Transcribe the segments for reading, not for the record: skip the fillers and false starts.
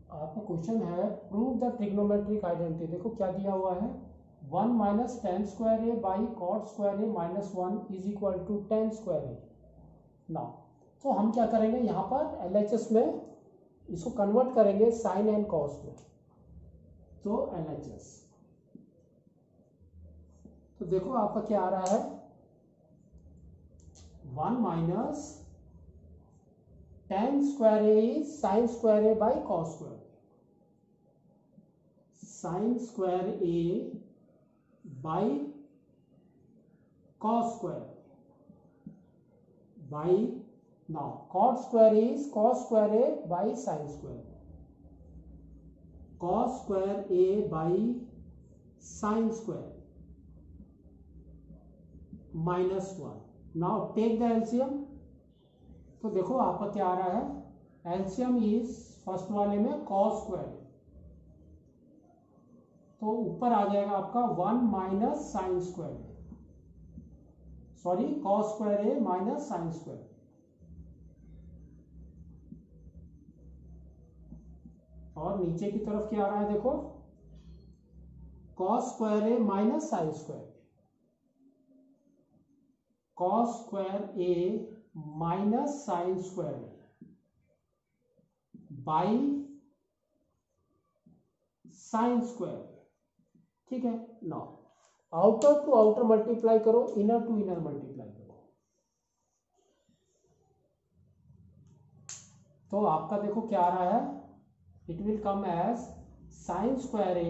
आपका क्वेश्चन है prove the trigonometric identity. देखो क्या दिया हुआ है, 1 minus tan square A by cot square A minus 1 is equal to ten square A. ना तो हम क्या करेंगे, यहाँ पर LHS में इसको कन्वर्ट करेंगे साइन एंड कॉस में। तो LHS, तो देखो आपका क्या आ रहा है, 1 minus tan square A is sine square A by cos square. Sine square A by cos square by, now cot square is cos square A by sign square, cos square A by sign square minus 1। Now take the LCM. तो देखो आपका क्या आ रहा है, LCM is first वाले में cos square, तो ऊपर आ जाएगा आपका 1 minus sin square, sorry cos square A minus sin square, और नीचे की तरफ क्या आ रहा है देखो, cos square A minus sin square, cos square A minus sin square by sign square. ठीक है, now outer to outer multiply करो, इनर टू इनर मल्टीप्लाई करो, तो आपका देखो क्या आ रहा है, it will come as sin square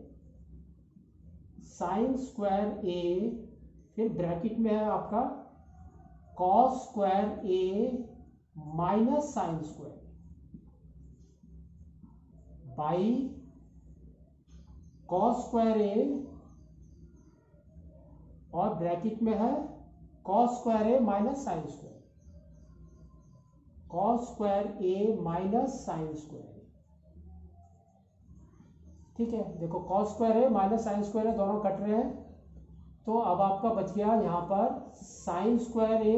A, फिर ब्रैकेट में है आपका cos square A minus sin square by cos square A, और ब्रैकेट में है cos square A minus sin square, cos square A minus sin square. ठीक है, देखो cos square A minus sin square है, दोनों कट रहे हैं, तो अब आपका बच गया यहां पर sin square A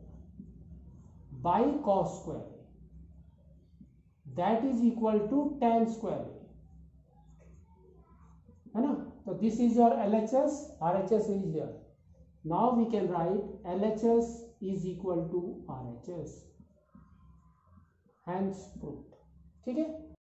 by cos square A, that is equal to ten square A, है ना। तो this is your LHS, RHS is here. Now we can write LHS is equal to RHS, hence proved. ठीक है।